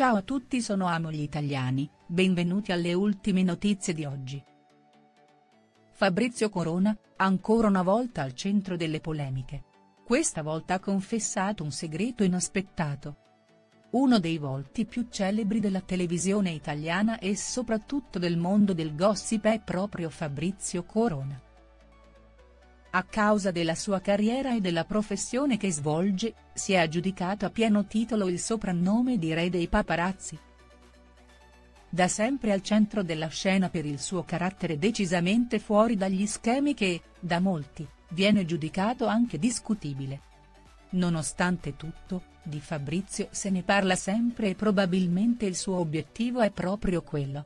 Ciao a tutti, sono Amo gli Italiani, benvenuti alle ultime notizie di oggi. Fabrizio Corona, ancora una volta al centro delle polemiche. Questa volta ha confessato un segreto inaspettato. Uno dei volti più celebri della televisione italiana e soprattutto del mondo del gossip è proprio Fabrizio Corona. A causa della sua carriera e della professione che svolge, si è aggiudicato a pieno titolo il soprannome di Re dei paparazzi. Da sempre al centro della scena per il suo carattere decisamente fuori dagli schemi che, da molti, viene giudicato anche discutibile. Nonostante tutto, di Fabrizio se ne parla sempre e probabilmente il suo obiettivo è proprio quello.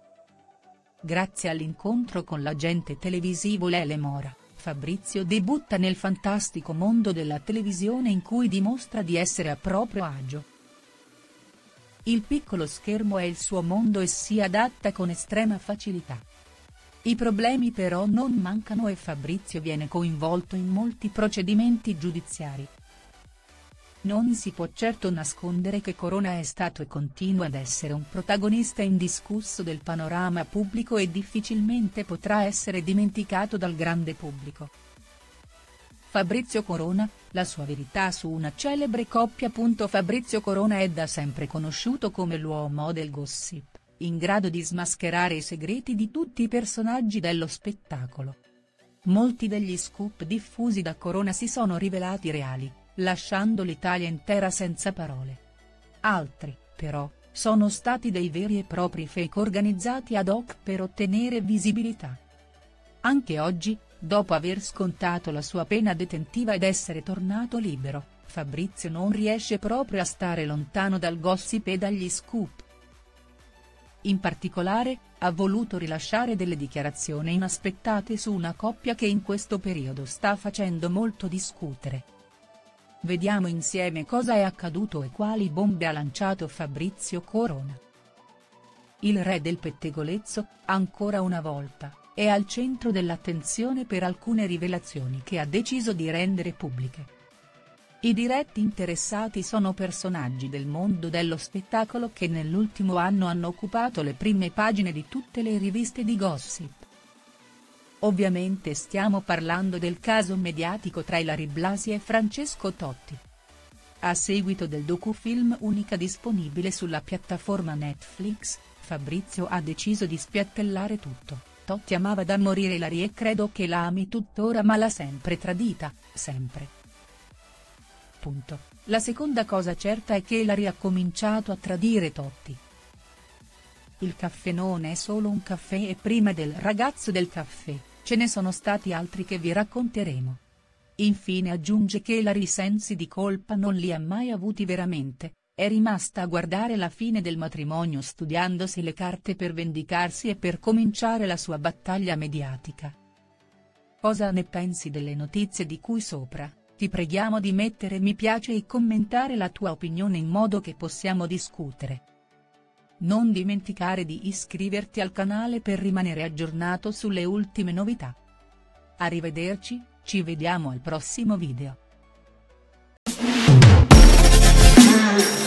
Grazie all'incontro con l'agente televisivo Lele Mora, Fabrizio debutta nel fantastico mondo della televisione in cui dimostra di essere a proprio agio. Il piccolo schermo è il suo mondo e si adatta con estrema facilità. I problemi però non mancano e Fabrizio viene coinvolto in molti procedimenti giudiziari. Non si può certo nascondere che Corona è stato e continua ad essere un protagonista indiscusso del panorama pubblico e difficilmente potrà essere dimenticato dal grande pubblico. Fabrizio Corona, la sua verità su una celebre coppia. Fabrizio Corona è da sempre conosciuto come l'uomo del gossip, in grado di smascherare i segreti di tutti i personaggi dello spettacolo. Molti degli scoop diffusi da Corona si sono rivelati reali, lasciando l'Italia intera senza parole. Altri, però, sono stati dei veri e propri fake organizzati ad hoc per ottenere visibilità. Anche oggi, dopo aver scontato la sua pena detentiva ed essere tornato libero, Fabrizio non riesce proprio a stare lontano dal gossip e dagli scoop. In particolare, ha voluto rilasciare delle dichiarazioni inaspettate su una coppia che in questo periodo sta facendo molto discutere. Vediamo insieme cosa è accaduto e quali bombe ha lanciato Fabrizio Corona. Il re del pettegolezzo, ancora una volta, è al centro dell'attenzione per alcune rivelazioni che ha deciso di rendere pubbliche. I diretti interessati sono personaggi del mondo dello spettacolo che nell'ultimo anno hanno occupato le prime pagine di tutte le riviste di gossip. Ovviamente stiamo parlando del caso mediatico tra Ilary Blasi e Francesco Totti. A seguito del docufilm Unica disponibile sulla piattaforma Netflix, Fabrizio ha deciso di spiattellare tutto. Totti amava da morire Ilary e credo che la ami tuttora, ma l'ha sempre tradita, sempre. La seconda cosa certa è che Ilary ha cominciato a tradire Totti. Il caffè non è solo un caffè e prima del ragazzo del caffè, ce ne sono stati altri che vi racconteremo. Infine aggiunge che Ilary sensi di colpa non li ha mai avuti veramente, è rimasta a guardare la fine del matrimonio studiandosi le carte per vendicarsi e per cominciare la sua battaglia mediatica. Cosa ne pensi delle notizie di cui sopra? Ti preghiamo di mettere mi piace e commentare la tua opinione in modo che possiamo discutere. Non dimenticare di iscriverti al canale per rimanere aggiornato sulle ultime novità. Arrivederci, ci vediamo al prossimo video.